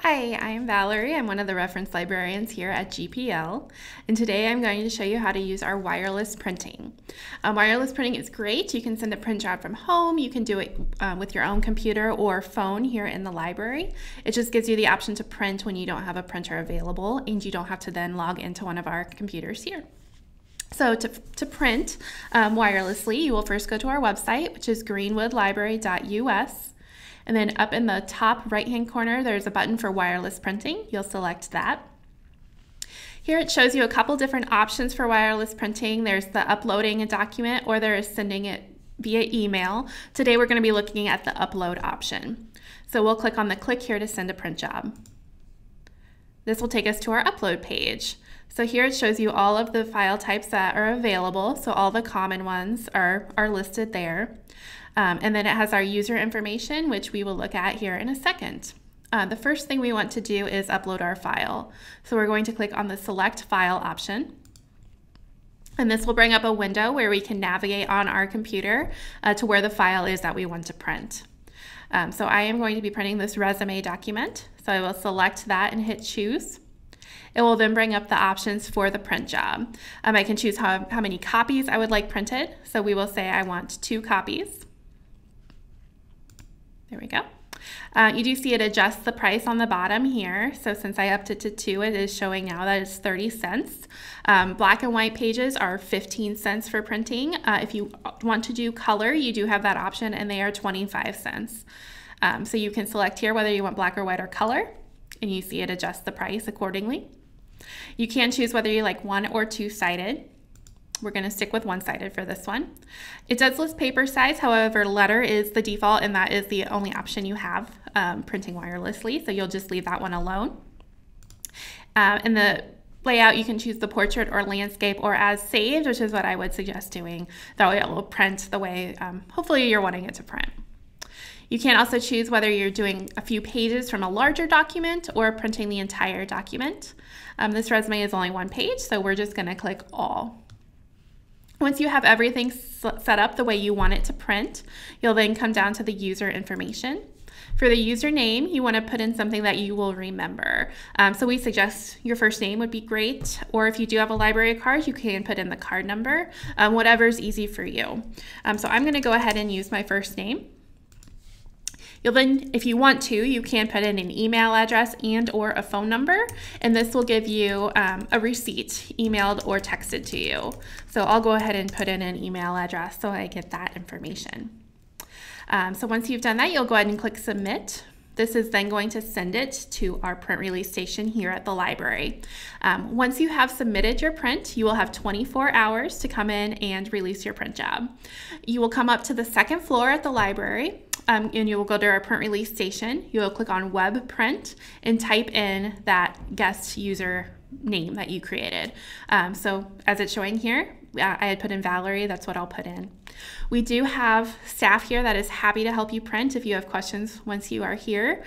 Hi, I'm Valerie. I'm one of the reference librarians here at GPL, and today I'm going to show you how to use our wireless printing. Wireless printing is great. You can send a print job from home. You can do it with your own computer or phone here in the library. It just gives you the option to print when you don't have a printer available, and you don't have to then log into one of our computers here. So to print wirelessly, you will first go to our website, which is greenwoodlibrary.us. And then up in the top right-hand corner, there's a button for wireless printing. You'll select that. Here it shows you a couple different options for wireless printing. There's the uploading a document, or there is sending it via email. Today we're going to be looking at the upload option. So we'll click on the click here to send a print job. This will take us to our upload page. So here it shows you all of the file types that are available. So all the common ones are listed there. And then it has our user information, which we will look at here in a second. The first thing we want to do is upload our file. So we're going to click on the Select File option. And this will bring up a window where we can navigate on our computer to where the file is that we want to print. So I am going to be printing this resume document. So I will select that and hit Choose. It will then bring up the options for the print job. I can choose how many copies I would like printed. So we will say I want 2 copies. There we go. You do see it adjusts the price on the bottom here. So since I upped it to 2, it is showing now that it's 30 cents. Black and white pages are 15 cents for printing. If you want to do color, you do have that option, and they are 25 cents. So you can select here whether you want black or white or color, and you see it adjusts the price accordingly. You can choose whether you like 1 or 2-sided. We're going to stick with 1-sided for this one. It does list paper size, however, letter is the default, and that is the only option you have printing wirelessly, so you'll just leave that one alone. In the layout, you can choose the portrait or landscape or as saved, which is what I would suggest doing. That way it will print the way hopefully you're wanting it to print. You can also choose whether you're doing a few pages from a larger document or printing the entire document. This resume is only 1 page, so we're just going to click All. Once you have everything set up the way you want it to print, you'll then come down to the user information. For the username, you want to put in something that you will remember. So we suggest your first name would be great, or if you do have a library card, you can put in the card number, whatever's easy for you. So I'm going to go ahead and use my first name. You'll then, if you want to, you can put in an email address and or a phone number, and this will give you a receipt emailed or texted to you. So I'll go ahead and put in an email address so I get that information. So once you've done that, you'll go ahead and click Submit. This is then going to send it to our print release station here at the library. Once you have submitted your print, you will have 24 hours to come in and release your print job. You will come up to the 2nd floor at the library, and you will go to our print release station. You will click on Web Print and type in that guest user name that you created. So as it's showing here, I had put in Valerie, that's what I'll put in. We do have staff here that is happy to help you print if you have questions once you are here.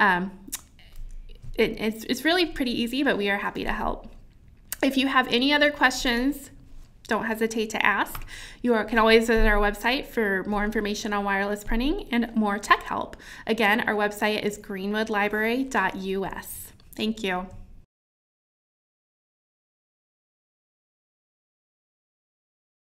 It's really pretty easy, but we are happy to help. If you have any other questions, don't hesitate to ask. You can always visit our website for more information on wireless printing and more tech help. Again, our website is greenwoodlibrary.us. Thank you.